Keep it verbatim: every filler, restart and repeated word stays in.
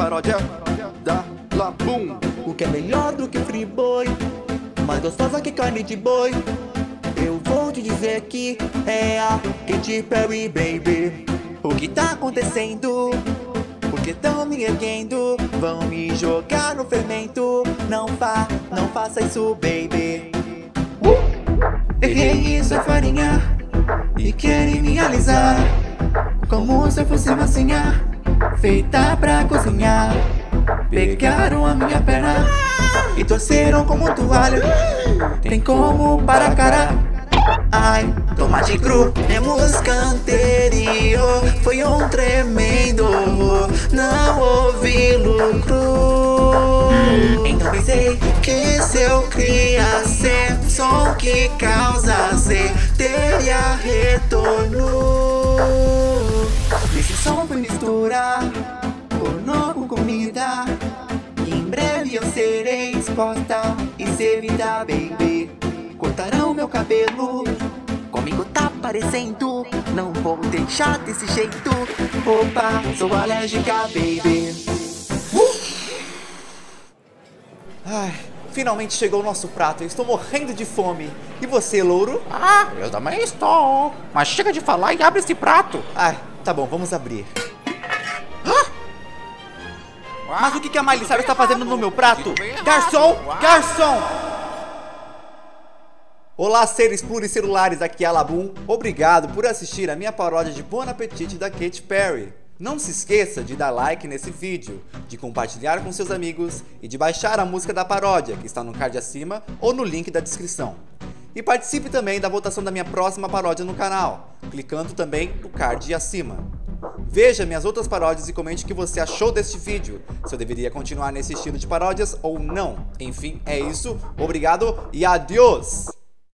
paródia da Labum. O que é melhor do que Friboi, mais gostosa que carne de boi. Eu vou te dizer que é a Katy Perry, baby. O que tá acontecendo? Por que tão me erguendo? Vão me jogar no fermento. Não fa, não faça isso, baby. uh! Errei, isso é farinha e querem me alisar como se eu fosse massinha feita pra cozinhar. Pegaram a minha perna e torceram como toalha. Tem como para a cara. Ai, tomate cru. Minha música anterior foi um tremendo. Não ouvi lucro. Então pensei que se eu criasse um som que causasse, teria retorno. Esse som foi misturar pornô com comida. Em breve eu serei exposta e ser vida, baby. Cortarão meu cabelo, comigo tá parecendo. Não vou deixar desse jeito. Opa, sou alérgica, baby. uh! Ai, finalmente chegou o nosso prato. Eu estou morrendo de fome. E você, louro? Ah, eu também estou. Mas chega de falar e abre esse prato. Ai, tá bom, vamos abrir. Mas o que que a Miley Cyrus está fazendo no meu prato? Garçom! Garçom! Olá, seres pluricelulares, aqui é a Labum. Obrigado por assistir a minha paródia de Bon Appetit da Katy Perry. Não se esqueça de dar like nesse vídeo, de compartilhar com seus amigos e de baixar a música da paródia, que está no card acima ou no link da descrição. E participe também da votação da minha próxima paródia no canal, clicando também no card acima. Veja minhas outras paródias e comente o que você achou deste vídeo, se eu deveria continuar nesse estilo de paródias ou não. Enfim, é isso, obrigado e adiós!